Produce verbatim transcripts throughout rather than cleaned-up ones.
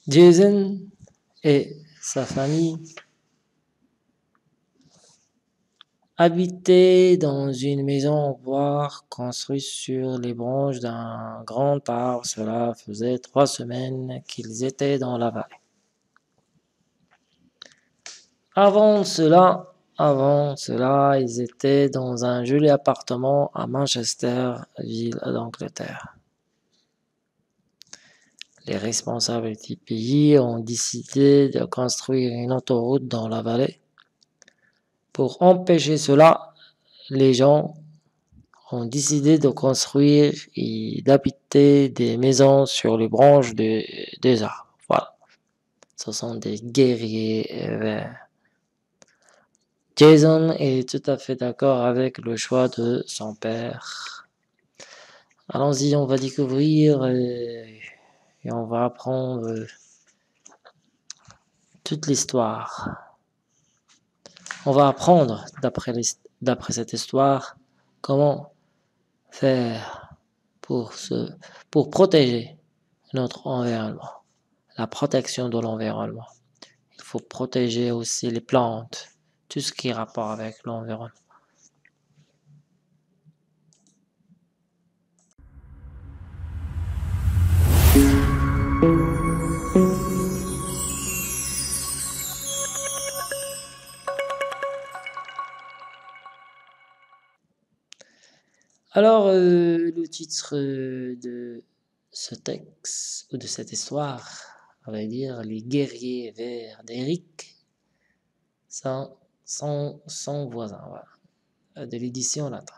Jason et sa famille habitaient dans une maison en bois construite sur les branches d'un grand arbre. Cela faisait trois semaines qu'ils étaient dans la vallée. Avant cela, avant cela, ils étaient dans un joli appartement à Manchester, ville d'Angleterre. Les responsables du pays ont décidé de construire une autoroute dans la vallée. Pour empêcher cela, les gens ont décidé de construire et d'habiter des maisons sur les branches de- des arbres. Voilà. Ce sont des guerriers verts. Jason est tout à fait d'accord avec le choix de son père. Allons-y, on va découvrir et, et on va apprendre toute l'histoire. On va apprendre, d'après, d'après cette histoire, comment faire pour, se, pour protéger notre environnement, la protection de l'environnement. Il faut protéger aussi les plantes, tout ce qui est rapport avec l'environnement. Alors, euh, le titre euh, de ce texte, ou de cette histoire, on va dire Les guerriers verts d'Eric, sans, sans, sans voisin, voilà, de l'édition Latran.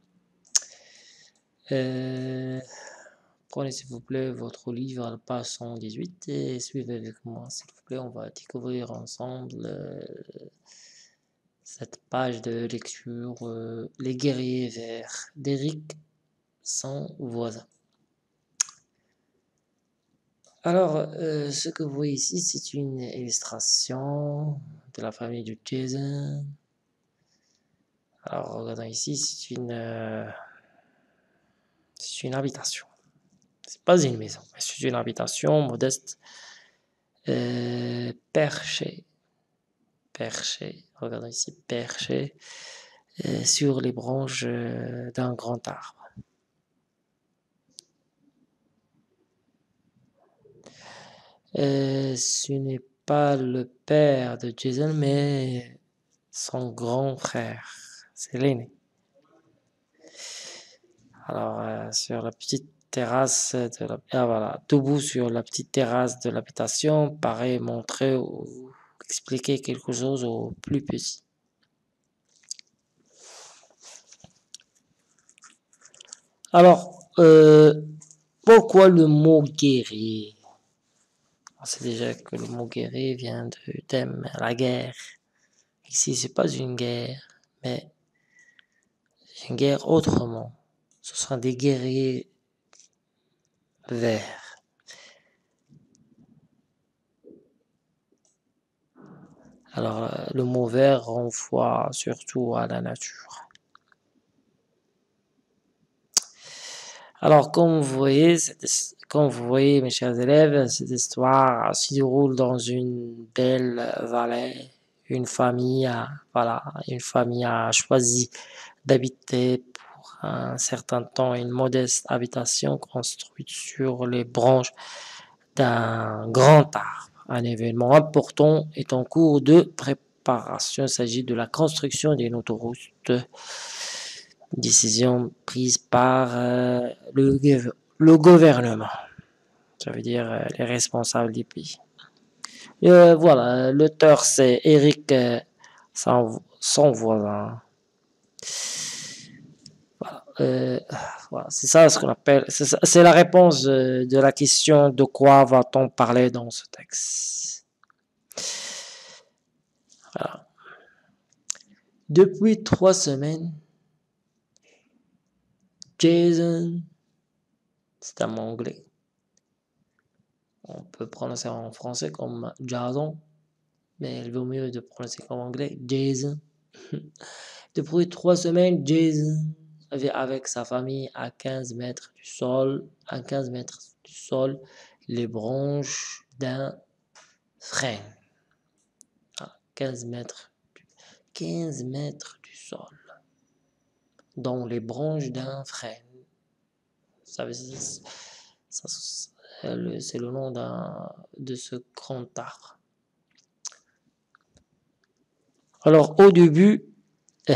Euh, prenez s'il vous plaît votre livre à la page cent dix-huit et suivez avec moi, s'il vous plaît. On va découvrir ensemble euh, cette page de lecture euh, Les guerriers verts d'Eric sans voisin. Alors, euh, ce que vous voyez ici, c'est une illustration de la famille de Jason. Alors, regardons ici, c'est une, euh, c'est une habitation. C'est pas une maison, mais c'est une habitation modeste, euh, perchée, perchée, regardons ici, perchée euh, sur les branches euh, d'un grand arbre. Euh, ce n'est pas le père de Jason, mais son grand frère. C'est l'aîné. Alors, euh, sur la petite terrasse de la... Ah, voilà, debout sur la petite terrasse de l'habitation, paraît montrer ou expliquer quelque chose au plus petit. Alors, euh, pourquoi le mot guerrier? On sait déjà que le mot guerrier vient du thème la guerre. Ici, c'est pas une guerre, mais une guerre autrement. Ce sont des guerriers verts. Alors, euh, le mot vert renvoie surtout à la nature. Alors, comme vous voyez, cette, comme vous voyez, mes chers élèves, cette histoire se déroule dans une belle vallée. Une famille a, voilà, une famille a choisi d'habiter pour un certain temps une modeste habitation construite sur les branches d'un grand arbre. Un événement important est en cours de préparation. Il s'agit de la construction d'une autoroute. Décision prise par euh, le, le gouvernement. Ça veut dire euh, les responsables du pays. Euh, voilà, l'auteur c'est Eric euh, son, son voisin. Voilà, euh, voilà c'est ça ce qu'on appelle. C'est la réponse euh, de la question de quoi va-t-on parler dans ce texte. Voilà. Depuis trois semaines, Jason, c'est un mot anglais. On peut prononcer en français comme Jason, mais il vaut mieux de prononcer comme anglais Jason. Depuis trois semaines, Jason vit avec sa famille à quinze mètres du sol, à quinze mètres du sol, les branches d'un frêne. quinze mètres. quinze mètres du sol. Dans les branches d'un frêne. Ça veut dire, ça, c'est le nom d'un, de ce grand arbre. Alors, au début, euh,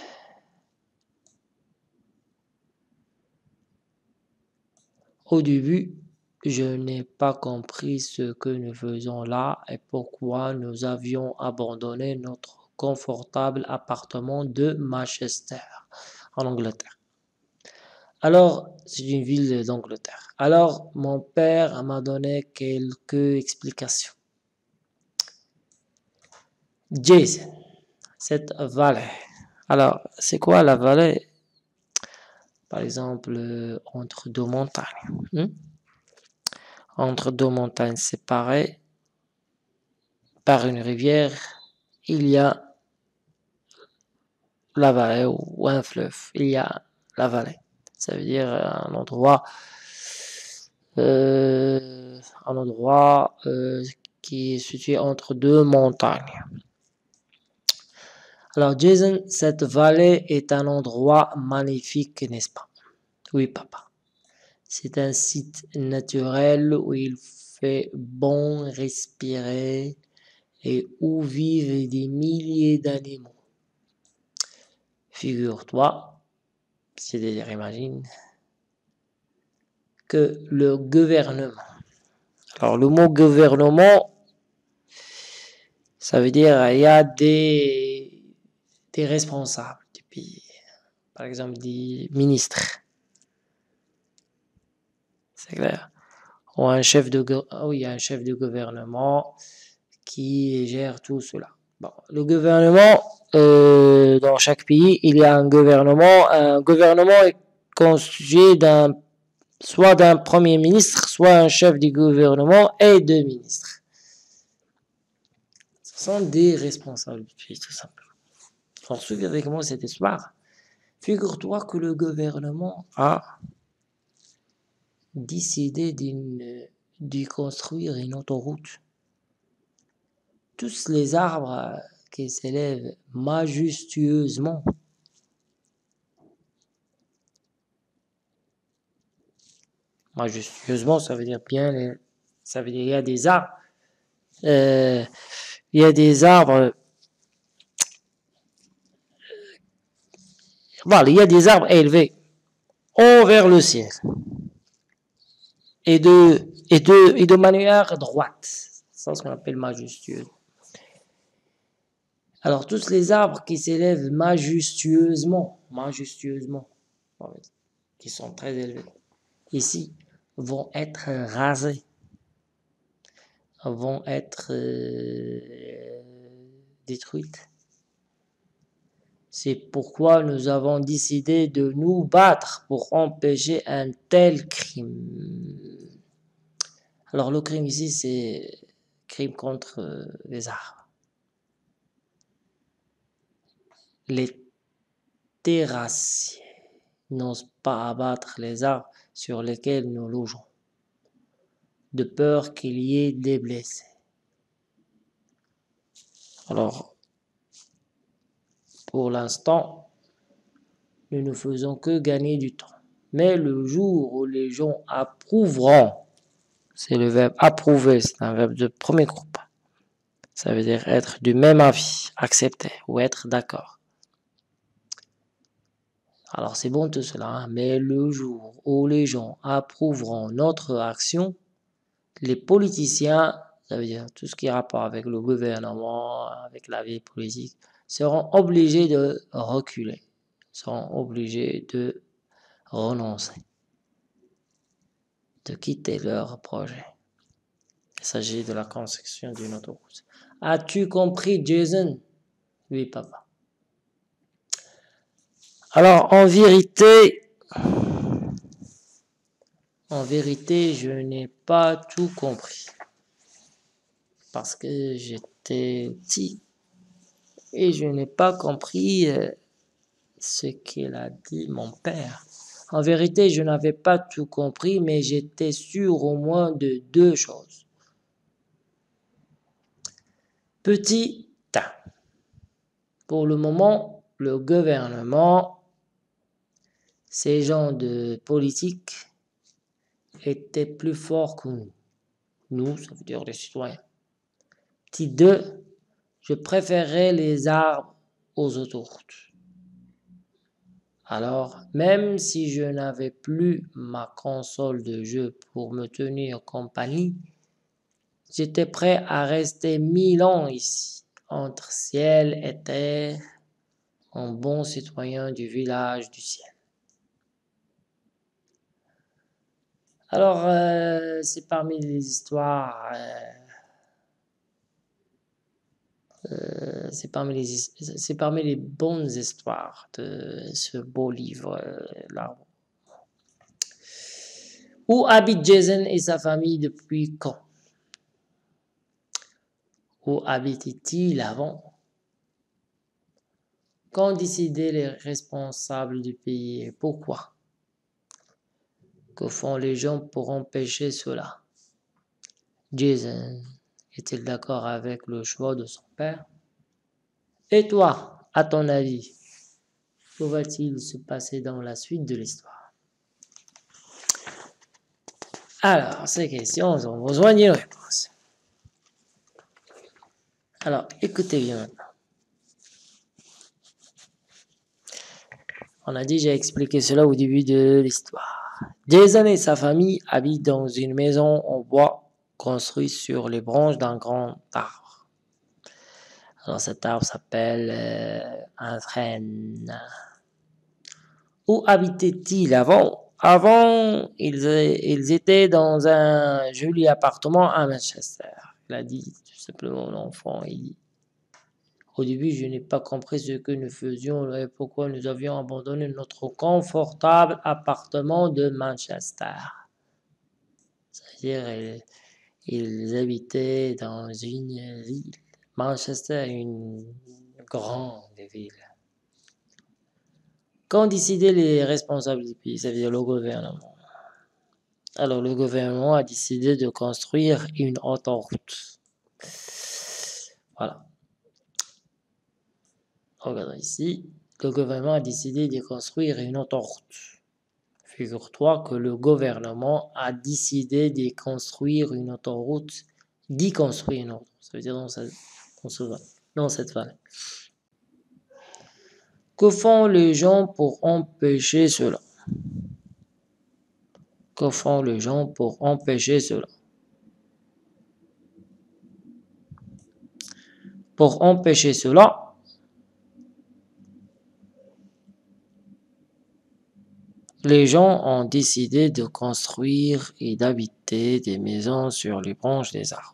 au début, je n'ai pas compris ce que nous faisons là et pourquoi nous avions abandonné notre confortable appartement de Manchester, en Angleterre. Alors, c'est une ville d'Angleterre. Alors, mon père m'a donné quelques explications. Jason, cette vallée. Alors, c'est quoi la vallée? Par exemple, euh, entre deux montagnes. Hmm? Entre deux montagnes séparées par une rivière, il y a la vallée ou un fleuve. Il y a la vallée. Ça veut dire un endroit, euh, un endroit euh, qui est situé entre deux montagnes. Alors, Jason, cette vallée est un endroit magnifique, n'est-ce pas? Oui, papa. C'est un site naturel où il fait bon respirer et où vivent des milliers d'animaux. Figure-toi, c'est-à-dire imagine, que le gouvernement, alors le mot gouvernement, ça veut dire il y a des, des responsables du pays, par exemple des ministres, c'est clair, ou un chef de, oh, il y a un chef de gouvernement qui gère tout cela. Bon, le gouvernement, euh, dans chaque pays, il y a un gouvernement. Un gouvernement est constitué d'un, soit d'un premier ministre, soit un chef du gouvernement et deux ministres. Ce sont des responsables du pays, tout simplement. Alors, suivez avec moi cette histoire. Figure-toi que le gouvernement a décidé d'une, de construire une autoroute. Tous les arbres qui s'élèvent majestueusement. Majestueusement, ça veut dire bien, ça veut dire il y a des arbres, euh, il y a des arbres, voilà, il y a des arbres élevés envers le ciel et de et de et de manière droite. C'est ce qu'on appelle majestueux. Alors tous les arbres qui s'élèvent majestueusement, majestueusement, qui sont très élevés, ici, vont être rasés, vont être euh, détruites. C'est pourquoi nous avons décidé de nous battre pour empêcher un tel crime. Alors le crime ici, c'est crime contre les arbres. Les terrassiers n'osent pas abattre les arbres sur lesquels nous logeons, de peur qu'il y ait des blessés. Alors, pour l'instant, nous ne faisons que gagner du temps. Mais le jour où les gens approuveront, c'est le verbe approuver, c'est un verbe de premier groupe. Ça veut dire être du même avis, accepter ou être d'accord. Alors c'est bon tout cela, hein? Mais le jour où les gens approuveront notre action, les politiciens, ça veut dire tout ce qui a rapport avec le gouvernement, avec la vie politique, seront obligés de reculer, seront obligés de renoncer, de quitter leur projet. Il s'agit de la construction d'une autoroute. As-tu compris, Jason? Oui, papa. Alors, en vérité, en vérité, je n'ai pas tout compris. Parce que j'étais petit et je n'ai pas compris ce qu'il a dit mon père. En vérité, je n'avais pas tout compris, mais j'étais sûr au moins de deux choses. Petit un. Pour le moment, le gouvernement, ces gens de politique, étaient plus forts que nous. Nous, ça veut dire les citoyens. Petit deux. Je préférais les arbres aux autoroutes. Alors, même si je n'avais plus ma console de jeu pour me tenir compagnie, j'étais prêt à rester mille ans ici, entre ciel et terre, en bon citoyen du village du ciel. Alors, euh, c'est parmi les histoires, euh, euh, c'est parmi les, c'est parmi les bonnes histoires de ce beau livre, euh, L'arbre. Où habite Jason et sa famille depuis quand? Où habitait-il avant? Qu'ont décidé les responsables du pays et pourquoi? Que font les gens pour empêcher cela? Jason est-il d'accord avec le choix de son père? Et toi, à ton avis, que va-t-il se passer dans la suite de l'histoire? Alors, ces questions ont besoin d'une réponse. Alors, écoutez bien maintenant. On a déjà expliqué cela au début de l'histoire. Jason et sa famille habitent dans une maison en bois construite sur les branches d'un grand arbre. Alors cet arbre s'appelle euh, un frêne. Où habitaient-ils avant? Avant, ils, ils étaient dans un joli appartement à Manchester. Il a dit tout simplement l'enfant. Il dit, au début, je n'ai pas compris ce que nous faisions et pourquoi nous avions abandonné notre confortable appartement de Manchester. C'est-à-dire, ils, ils habitaient dans une ville. Manchester est une grande ville. Qu'ont décidé les responsables du pays, ça veut dire le gouvernement? Alors, le gouvernement a décidé de construire une autoroute. Voilà. Regardez ici. Le gouvernement a décidé de construire une autoroute. Figure-toi que le gouvernement a décidé de construire une autoroute, d'y construire une autoroute. Ça veut dire dans cette, dans ce, dans cette vallée. Que font les gens pour empêcher cela? Que font les gens pour empêcher cela? Pour empêcher cela, les gens ont décidé de construire et d'habiter des maisons sur les branches des arbres.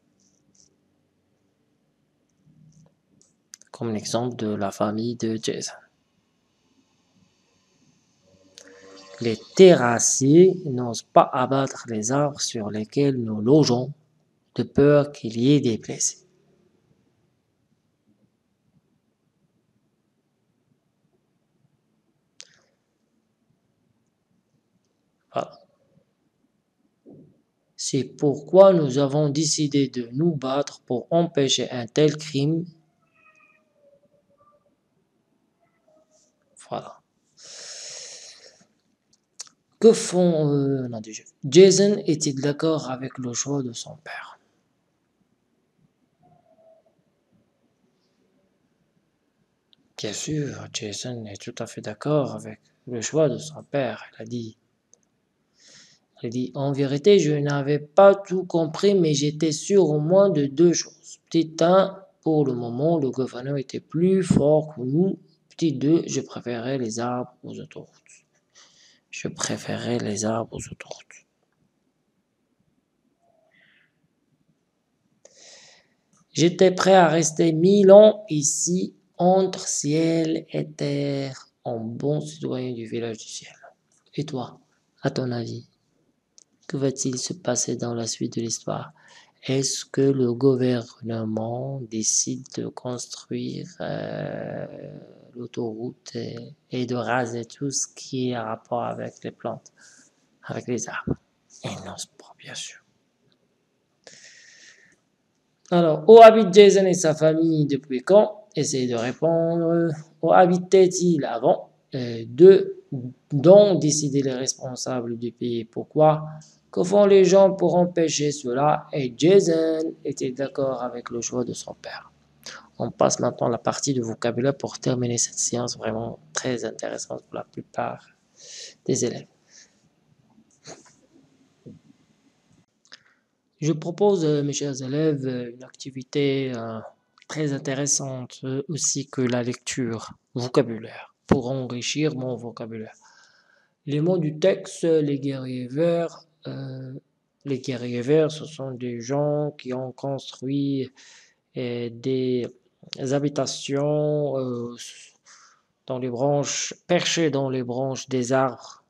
Comme l'exemple de la famille de Jason. Les terrassiers n'osent pas abattre les arbres sur lesquels nous logeons, de peur qu'il y ait des blessés. Voilà. C'est pourquoi nous avons décidé de nous battre pour empêcher un tel crime. Voilà. Que font... Euh, non, déjà. Jason est-il d'accord avec le choix de son père? Bien sûr, Jason est tout à fait d'accord avec le choix de son père. Il a dit, il a dit, en vérité, je n'avais pas tout compris, mais j'étais sûr au moins de deux choses. Petit un, pour le moment, le gouverneur était plus fort que nous. Petit deux, je préférais les arbres aux autoroutes. Je préférais les arbres aux autoroutes. J'étais prêt à rester mille ans ici, entre ciel et terre, en bon citoyen du village du ciel. Et toi, à ton avis, que va-t-il se passer dans la suite de l'histoire? Est-ce que le gouvernement décide de construire euh, l'autoroute et, et de raser tout ce qui est en rapport avec les plantes, avec les arbres? Et non, c'est pas bien sûr. Alors, où habite Jason et sa famille depuis quand? Essayez de répondre. Où habitait-il avant? Euh, deux. Dont décider les responsables du pays. Pourquoi? Que font les gens pour empêcher cela? Et Jason était d'accord avec le choix de son père. On passe maintenant à la partie de vocabulaire pour terminer cette séance vraiment très intéressante pour la plupart des élèves. Je propose, euh, mes chers élèves, euh, une activité euh, très intéressante euh, aussi que la lecture vocabulaire pour enrichir mon vocabulaire. Les mots du texte, les guerriers verts, euh, les guerriers verts, ce sont des gens qui ont construit euh, des habitations euh, dans les branches, perchées dans les branches des arbres.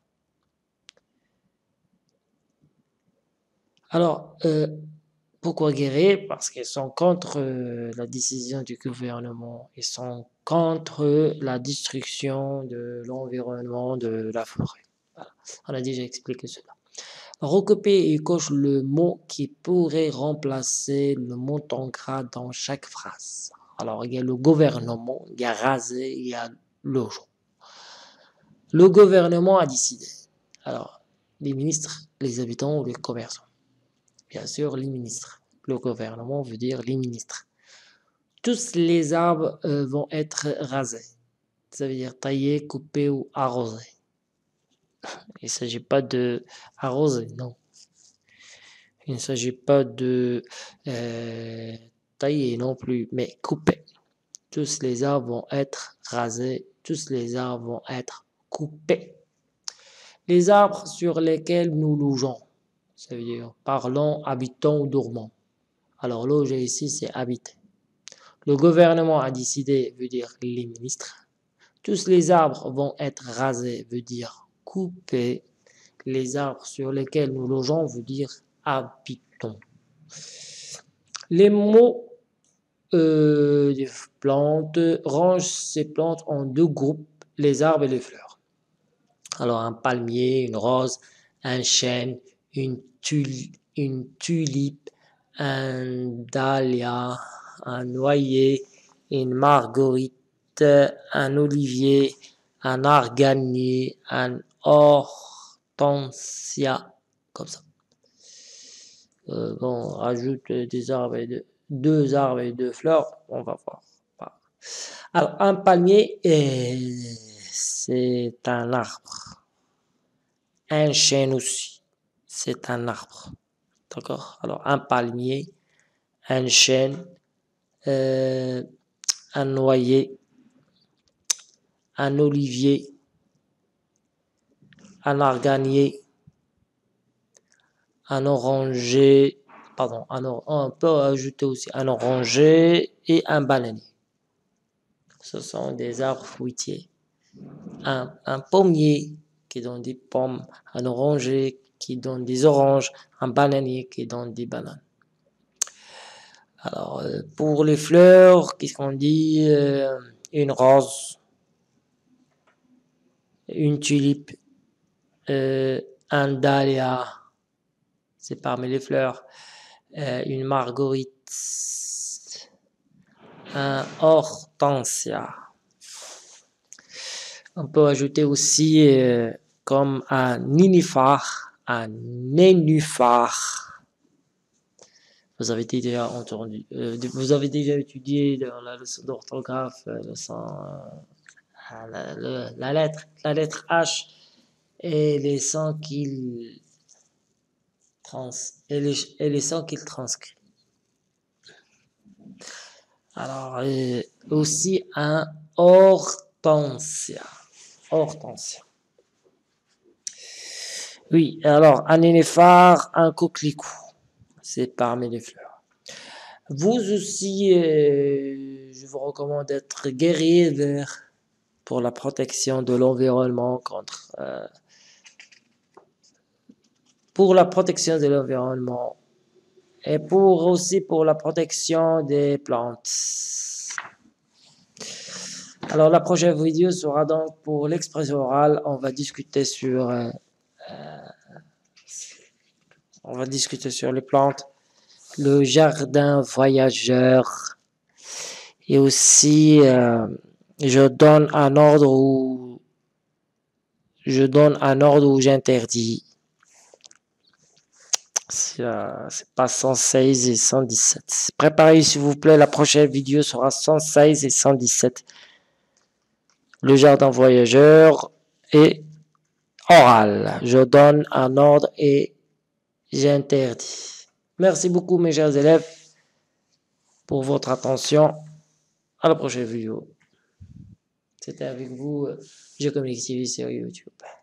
Alors, euh, pourquoi guerriers? Parce qu'ils sont contre euh, la décision du gouvernement. Ils sont contre la destruction de l'environnement, de la forêt. Voilà. On a déjà expliqué cela. Recopier et coche le mot qui pourrait remplacer le mot en gras dans chaque phrase. Alors, il y a le gouvernement, il y a raser, il y a logement. Le gouvernement a décidé. Alors, les ministres, les habitants ou les commerçants. Bien sûr, les ministres. Le gouvernement veut dire les ministres. Tous les arbres euh, vont être rasés. Ça veut dire taillés, coupés ou arrosés. Il ne s'agit pas de arroser, non. Il ne s'agit pas de euh, tailler non plus, mais couper. Tous les arbres vont être rasés. Tous les arbres vont être coupés. Les arbres sur lesquels nous logeons. Ça veut dire parlons, habitons ou dormons. Alors loger ici, c'est habiter. Le gouvernement a décidé, veut dire les ministres. Tous les arbres vont être rasés, veut dire coupés. Les arbres sur lesquels nous logeons, veut dire habitons. Les mots euh, des plantes rangent ces plantes en deux groupes, les arbres et les fleurs. Alors un palmier, une rose, un chêne, une, tul une tulipe, un dahlia, un noyer, une marguerite, un olivier, un arganier, un hortensia, comme ça. Euh, bon, on rajoute des arbres et de, deux arbres et deux fleurs, on va voir. Alors, un palmier, c'est un arbre. Un chêne aussi, c'est un arbre. D'accord? Alors, un palmier, un chêne, euh, un noyer, un olivier, un arganier, un oranger, pardon, un or, on peut ajouter aussi un oranger et un bananier. Ce sont des arbres fruitiers. Un, un pommier qui donne des pommes, un oranger qui donne des oranges, un bananier qui donne des bananes. Alors, euh, pour les fleurs, qu'est-ce qu'on dit? euh, Une rose, une tulipe, euh, un dahlia, c'est parmi les fleurs, euh, une marguerite, un hortensia. On peut ajouter aussi euh, comme un nénuphar, un nénuphar. Vous avez déjà entendu, euh, vous avez déjà étudié dans la leçon d'orthographe, euh, leçon, euh, la, la, la lettre, la lettre H et les sons qu'il trans, et les, et les sons qu'il transcrit. Alors, euh, aussi un hortensia. Hortensia. Oui, alors, un nénuphar, un coquelicot. C'est parmi les fleurs. Vous aussi, euh, je vous recommande d'être guerrier vert pour la protection de l'environnement contre... Euh, pour la protection de l'environnement et pour aussi pour la protection des plantes. Alors la prochaine vidéo sera donc pour l'expression orale. On va discuter sur euh, euh, on va discuter sur les plantes le jardin voyageur. Et aussi, euh, je donne un ordre où je donne un ordre où j'interdis. C'est euh, c'est pas cent seize et cent dix-sept. Préparez s'il vous plaît, la prochaine vidéo sera cent seize et cent dix-sept. Le jardin voyageur et oral. Je donne un ordre et j'interdis. Merci beaucoup mes chers élèves pour votre attention. À la prochaine vidéo. C'était avec vous, G Communique T V sur YouTube.